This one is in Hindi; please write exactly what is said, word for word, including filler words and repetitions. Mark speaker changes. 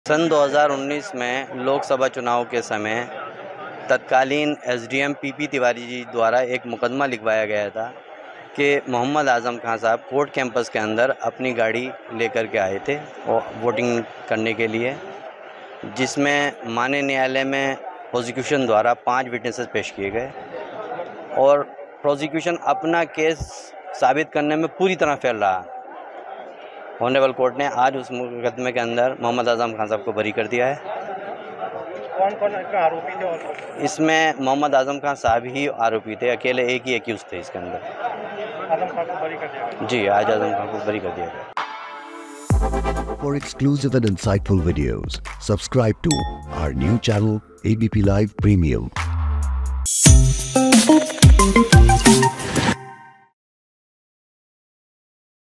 Speaker 1: सन दो हज़ार उन्नीस में लोकसभा चुनाव के समय तत्कालीन एसडीएम पीपी तिवारी जी द्वारा एक मुकदमा लिखवाया गया था कि मोहम्मद आज़म खान साहब कोर्ट कैंपस के अंदर अपनी गाड़ी लेकर के आए थे और वोटिंग करने के लिए, जिसमें माननीय न्यायालय में प्रोसिक्यूशन द्वारा पांच विटनेसेस पेश किए गए और प्रोसिक्यूशन अपना केस साबित करने में पूरी तरह फेल रहा। ऑनरेबल कोर्ट ने आज उस मुकदमे के अंदर मोहम्मद आज़म खान साहब को बरी कर दिया है।
Speaker 2: कौन कौन आरोपी थे? और
Speaker 1: इसमें मोहम्मद आज़म खान साहब ही आरोपी थे, अकेले एक ही एक्यूज थे इसके अंदर।
Speaker 2: आज़म खान को बरी कर दिया गया।
Speaker 1: जी, आज आज़म खान को बरी कर दिया गया।
Speaker 3: For exclusive and insightful videos, subscribe to our new channel A B P Live Premium.